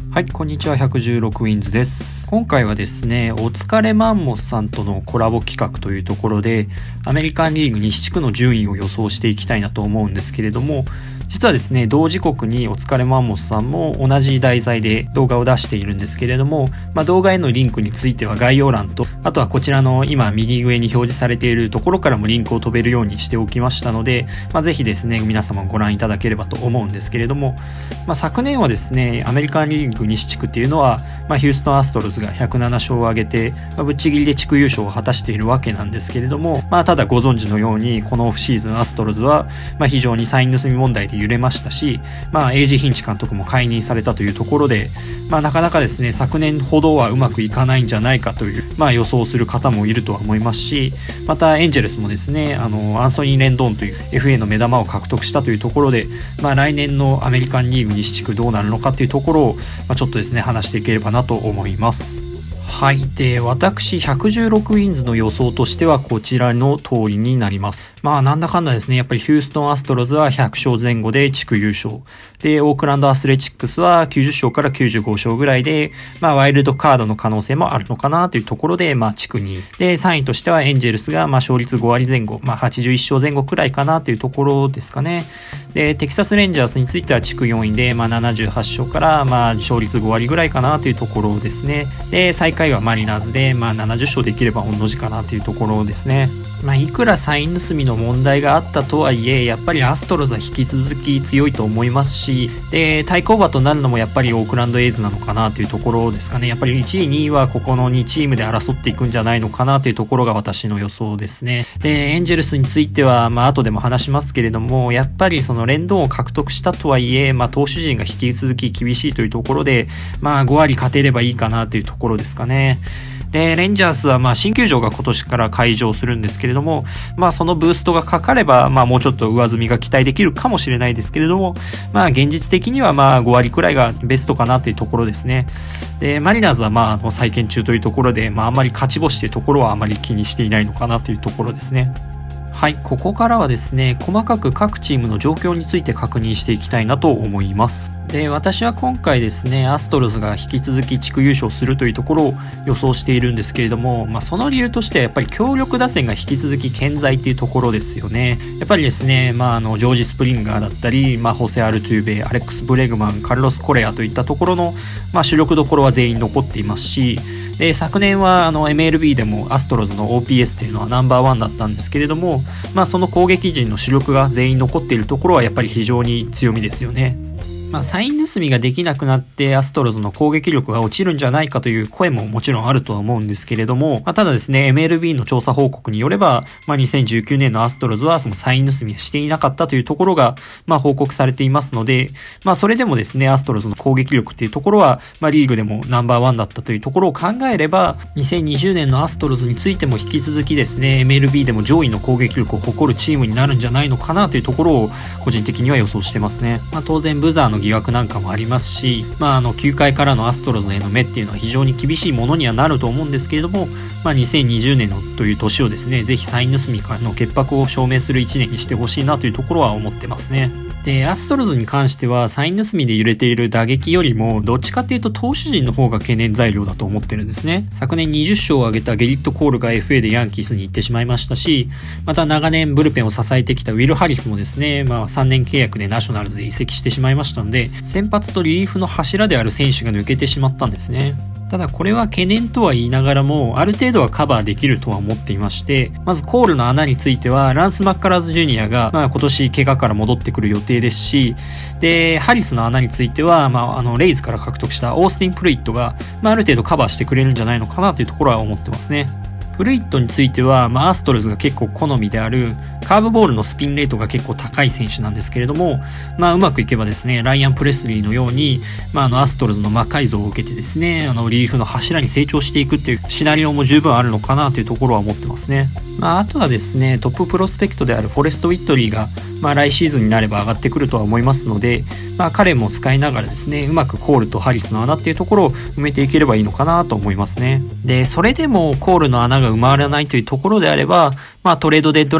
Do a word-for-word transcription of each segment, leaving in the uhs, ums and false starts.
はい、こんにちは。ひゃくじゅうろくウィンズです。今回はですね、お疲れマンモスさんとのコラボ企画というところで、アメリカンリーグ西地区の順位を予想していきたいなと思うんですけれども、実はですね、同時刻にお疲れマンモスさんも同じ題材で動画を出しているんですけれども、まあ、動画へのリンクについては概要欄と、あとはこちらの今右上に表示されているところからもリンクを飛べるようにしておきましたので、まあ、ぜひですね、皆様ご覧いただければと思うんですけれども、まあ、昨年はですね、アメリカンリーグ西地区っていうのは、まあ、ヒューストンアストロズがひゃくなな勝を挙げて、まあ、ぶっちぎりで地区優勝を果たしているわけなんですけれども、まあ、ただご存知のように、このオフシーズンアストロズは、まあ、非常にサイン盗み問題で揺れましたし、まあ、エイジ・ヒンチ監督も解任されたというところで、まあ、なかなかですね、昨年ほどはうまくいかないんじゃないかという、まあ、予想する方もいるとは思いますし、またエンジェルスもですね、あの、アンソニー・レンドーンという エフエー の目玉を獲得したというところで、まあ、来年のアメリカンリーグ西地区どうなるのかというところを、まあ、ちょっとですね、話していければなと思います。はい。で、私、ひゃくじゅうろくウィンズの予想としてはこちらの通りになります。まあ、なんだかんだですね、やっぱりヒューストンアストロズはひゃく勝前後で地区優勝。で、オークランドアスレチックスはきゅうじゅっ勝からきゅうじゅうご勝ぐらいで、まあ、ワイルドカードの可能性もあるのかなというところで、まあ、地区にい。で、さんいとしてはエンジェルスが、まあ、勝率ご割前後、まあ、はちじゅういち勝前後くらいかなというところですかね。で、テキサスレンジャースについては地区よんいで、まあ、ななじゅうはち勝から、まあ、勝率ご割ぐらいかなというところですね。で、最下位はマリナーズで、まあ、ななじゅっ勝できれば同じかなというところですね。まあ、いくらサイン盗みの問題があったとはいえ、やっぱりアストロズは引き続き強いと思いますし、で、対抗馬となるのもやっぱりオークランドエイズなのかなというところですかね。やっぱりいちい、にいはここのにチームで争っていくんじゃないのかなというところが私の予想ですね。で、エンジェルスについては、まあ、後でも話しますけれども、やっぱりその連動を獲得したとはいえ、まあ、投手陣が引き続き厳しいというところで、まあ、ご割勝てればいいかなというところですかね。で、レンジャースはまあ新球場が今年から開場するんですけれども、まあそのブーストがかかれば、まあもうちょっと上積みが期待できるかもしれないですけれども、まあ現実的にはまあご割くらいがベストかなというところですね。で、マリナーズはまああの再建中というところで、まああんまり勝ち星というところはあまり気にしていないのかなというところですね。はい、ここからはですね、細かく各チームの状況について確認していきたいなと思います。で、私は今回ですね、アストロズが引き続き地区優勝するというところを予想しているんですけれども、まあその理由としてはやっぱり強力打線が引き続き健在っていうところですよね。やっぱりですね、まああの、ジョージ・スプリンガーだったり、まあホセ・アルトゥーベ、アレックス・ブレグマン、カルロス・コレアといったところの、まあ主力どころは全員残っていますし、で、昨年はあの エムエルビー でもアストロズの オーピーエス っていうのはナンバーワンだったんですけれども、まあその攻撃陣の主力が全員残っているところはやっぱり非常に強みですよね。まあ、サイン盗みができなくなってアストロズの攻撃力が落ちるんじゃないかという声ももちろんあるとは思うんですけれども、まあ、ただですね、エムエルビー の調査報告によれば、まあ、にせんじゅうきゅうねんのアストロズはそのサイン盗みはしていなかったというところが、まあ、報告されていますので、まあ、それでもですね、アストロズの攻撃力っていうところは、まあ、リーグでもナンバーワンだったというところを考えれば、にせんにじゅうねんのアストロズについても引き続きですね、エムエルビー でも上位の攻撃力を誇るチームになるんじゃないのかなというところを個人的には予想してますね。まあ、当然ブザーの疑惑なんかもありますし、まあ、あのきゅうかいからのアストロズへの目っていうのは非常に厳しいものにはなると思うんですけれども、まあ、にせんにじゅうねんのという年をですね、ぜひサイン盗みからの潔白を証明するいちねんにしてほしいなというところは思ってますね。で、アストロズに関してはサイン盗みで揺れている打撃よりもどっちかっていうと投手陣の方が懸念材料だと思ってるんですね。昨年にじゅっ勝を挙げたゲリット・コールが エフエー でヤンキースに行ってしまいましたし、また長年ブルペンを支えてきたウィル・ハリスもですね、まあさんねん契約でナショナルズで移籍してしまいましたので、先発とリリーフの柱である選手が抜けてしまったんですね。ただこれは懸念とは言いながらも、ある程度はカバーできるとは思っていまして、まずコールの穴については、ランス・マッカラーズ・ジュニアが、まあ今年怪我から戻ってくる予定ですし、で、ハリスの穴については、まああの、レイズから獲得したオースティン・プルイットが、まあある程度カバーしてくれるんじゃないのかなというところは思ってますね。プルイットについては、まあ、アストロズが結構好みである、カーブボールのスピンレートが結構高い選手なんですけれども、まあ、うまくいけばですね、ライアン・プレスリーのように、まあ、あの、アストロズの魔改造を受けてですね、あの、リリーフの柱に成長していくっていうシナリオも十分あるのかなというところは思ってますね。まあ、あとはですね、トッププロスペクトであるフォレスト・ウィットリーが、まあ、来シーズンになれば上がってくるとは思いますので、まあ、彼も使いながらですね、うまくコールとハリスの穴っていうところを埋めていければいいのかなと思いますね。で、それでもコールの穴が埋まらないというところであれば、まあ、トレードデッドラインでです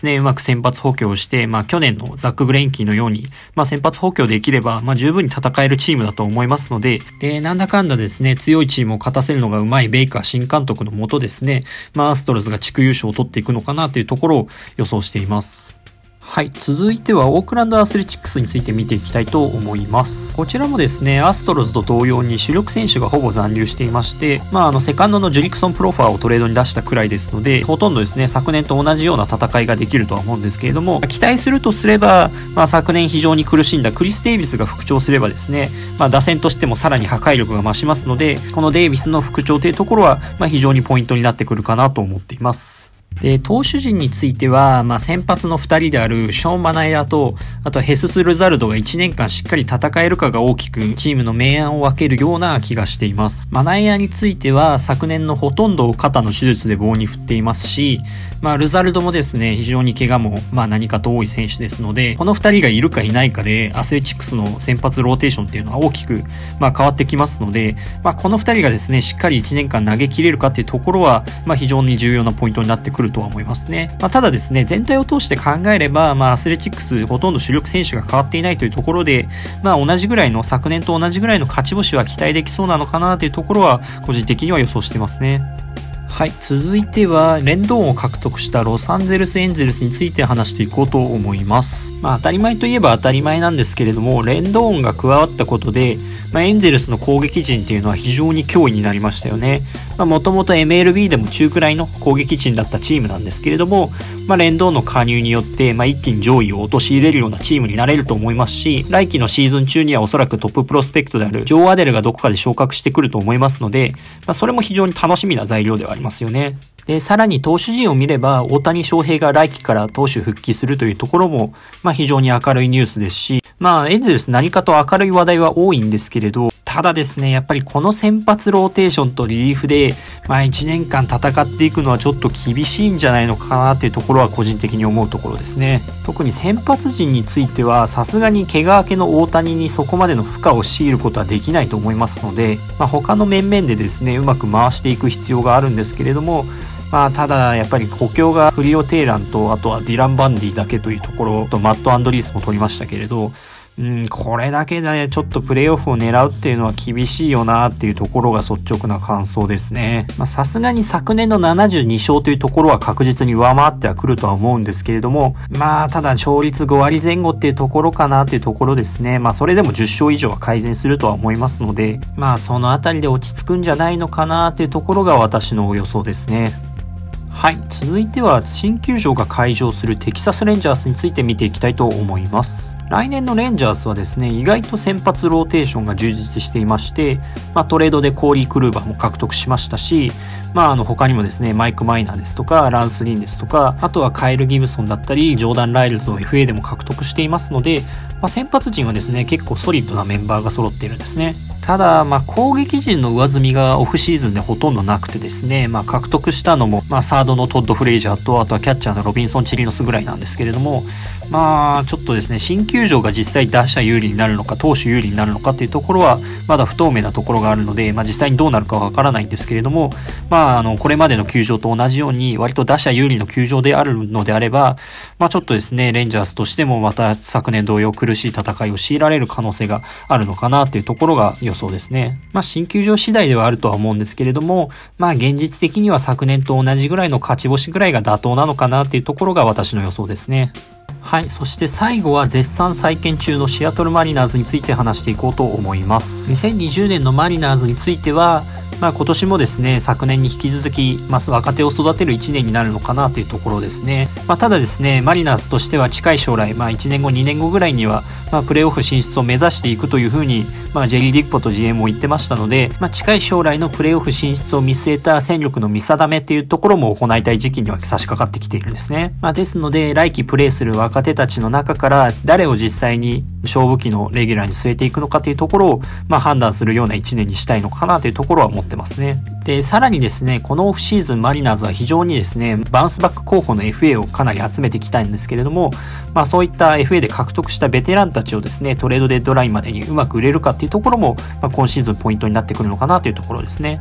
ね、うまく先発補強をして、まあ去年のザック・グレインキーのように、まあ先発補強できれば、まあ十分に戦えるチームだと思いますので、で、なんだかんだですね、強いチームを勝たせるのがうまいベイカー新監督のもとですね、まあアストロズが地区優勝を取っていくのかなというところを予想しています。はい。続いては、オークランドアスレチックスについて見ていきたいと思います。こちらもですね、アストロズと同様に主力選手がほぼ残留していまして、まあ、あの、セカンドのジュリクソン・プロファーをトレードに出したくらいですので、ほとんどですね、昨年と同じような戦いができるとは思うんですけれども、期待するとすれば、まあ、昨年非常に苦しんだクリス・デイビスが復調すればですね、まあ、打線としてもさらに破壊力が増しますので、このデイビスの復調というところは、まあ、非常にポイントになってくるかなと思っています。で、投手陣については、まあ、先発の二人であるショーン・マナエアと、あとはヘスス・ルザルドがいちねんかんしっかり戦えるかが大きく、チームの明暗を分けるような気がしています。マナエアについては、昨年のほとんどを肩の手術で棒に振っていますし、まあ、ルザルドもですね、非常に怪我も、まあ、何かと多い選手ですので、この二人がいるかいないかで、アスレチックスの先発ローテーションっていうのは大きく、まあ、変わってきますので、まあ、この二人がですね、しっかりいちねんかん投げ切れるかっていうところは、まあ、非常に重要なポイントになってくるとは思いますね。まあ、ただですね、全体を通して考えれば、まあ、アスレチックスほとんど主力選手が変わっていないというところで、まあ、同じぐらいの、昨年と同じぐらいの勝ち星は期待できそうなのかなというところは、個人的には予想してますね。はい。続いては、レンドーンを獲得したロサンゼルスエンゼルスについて話していこうと思います。まあ、当たり前といえば当たり前なんですけれども、レンドーンが加わったことで、まあ、エンゼルスの攻撃陣っていうのは非常に脅威になりましたよね。まあ、もともと エムエルビー でも中くらいの攻撃陣だったチームなんですけれども、まあ、レンドーンの加入によって、まあ、一気に上位を陥れるようなチームになれると思いますし、来季のシーズン中にはおそらくトッププロスペクトであるジョー・アデルがどこかで昇格してくると思いますので、まあ、それも非常に楽しみな材料ではありますよね。で、さらに投手陣を見れば、大谷翔平が来季から投手復帰するというところも、まあ非常に明るいニュースですし、まあエンゼルス何かと明るい話題は多いんですけれど、ただですね、やっぱりこの先発ローテーションとリリーフで、まあいちねんかん戦っていくのはちょっと厳しいんじゃないのかなっていうところは個人的に思うところですね。特に先発陣については、さすがに怪我明けの大谷にそこまでの負荷を強いることはできないと思いますので、まあ他の面々でですね、うまく回していく必要があるんですけれども、まあ、ただ、やっぱり補強がフリオ・テイランと、あとはディラン・バンディだけというところと、マット・アンドリースも取りましたけれど、うん、これだけでちょっとプレイオフを狙うっていうのは厳しいよなっていうところが率直な感想ですね。まあ、さすがに昨年のななじゅうにしょうというところは確実に上回ってはくるとは思うんですけれども、まあ、ただ勝率ごわりぜん後っていうところかなっていうところですね。まあ、それでもじゅっしょう以上は改善するとは思いますので、まあ、そのあたりで落ち着くんじゃないのかなっていうところが私の予想ですね。はい。続いては、新球場が開場するテキサスレンジャースについて見ていきたいと思います。来年のレンジャースはですね、意外と先発ローテーションが充実していまして、まあトレードでコーリー・クルーバーも獲得しましたし、まああの他にもですね、マイク・マイナーですとか、ランス・リンですとか、あとはカイル・ギブソンだったり、ジョーダン・ライルズを エフエー でも獲得していますので、まあ先発陣はですね、結構ソリッドなメンバーが揃っているんですね。ただ、まあ、攻撃陣の上積みがオフシーズンでほとんどなくてですね、まあ、獲得したのも、まあ、サードのトッド・フレイジャーと、あとはキャッチャーのロビンソン・チリノスぐらいなんですけれども、まあ、ちょっとですね、新球場が実際打者有利になるのか、投手有利になるのかっていうところは、まだ不透明なところがあるので、まあ、実際にどうなるかはわからないんですけれども、まあ、あの、これまでの球場と同じように、割と打者有利の球場であるのであれば、まあ、ちょっとですね、レンジャースとしてもまた昨年同様苦しい戦いを強いられる可能性があるのかなっていうところが予想ですね。まあ、新球場次第ではあるとは思うんですけれども、まあ、現実的には昨年と同じぐらいの勝ち星ぐらいが妥当なのかなっていうところが私の予想ですね。はい。そして最後は絶賛再建中のシアトルマリナーズについて話していこうと思います。にせんにじゅうねんのマリナーズについては、まあ今年もですね、昨年に引き続き、まあ若手を育てるいちねんになるのかなというところですね。まあただですね、マリナーズとしては近い将来、まあいちねんご、にねんごぐらいには、まあプレーオフ進出を目指していくというふうに、まあジェリー・ディックポと ジーエム も言ってましたので、まあ近い将来のプレーオフ進出を見据えた戦力の見定めっていうところも行いたい時期には差し掛かってきているんですね。まあですので、来季プレーする若手たちの中から誰を実際に勝負期のレギュラーに据えていくのかというところを、まあ判断するようないちねんにしたいのかなというところは思ってますね。で、さらにですね、このオフシーズンマリナーズは非常にですね、バウンスバック候補の エフエー をかなり集めていきたいんですけれども、まあそういった エフエー で獲得したベテランたちをですね、トレードデッドラインまでにうまく売れるかっていうところも、まあ、今シーズンポイントになってくるのかなというところですね。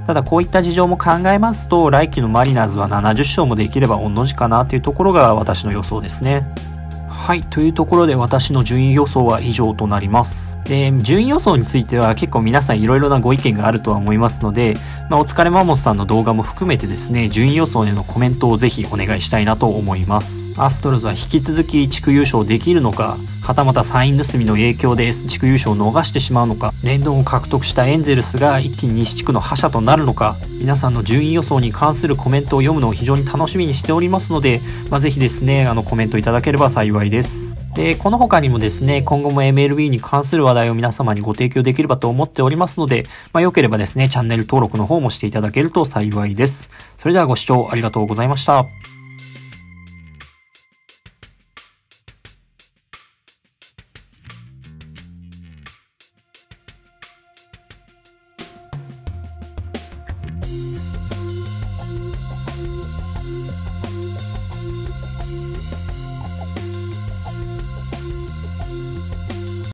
ただこういった事情も考えますと、来季のマリナーズはななじゅっ勝もできれば御の字かなというところが私の予想ですね。はい、というところで私の順位予想は以上となります。で、順位予想については結構皆さんいろいろなご意見があるとは思いますので、まあ、お疲れマンモスさんの動画も含めてですね、順位予想へのコメントをぜひお願いしたいなと思います。アストロズは引き続き地区優勝できるのか、はたまたサイン盗みの影響で地区優勝を逃してしまうのか、レンドンを獲得したエンゼルスが一気に西地区の覇者となるのか、皆さんの順位予想に関するコメントを読むのを非常に楽しみにしておりますので、まあ、ぜひですね、あのコメントいただければ幸いです。で、この他にもですね、今後も エムエルビー に関する話題を皆様にご提供できればと思っておりますので、まあ、良ければですね、チャンネル登録の方もしていただけると幸いです。それではご視聴ありがとうございました。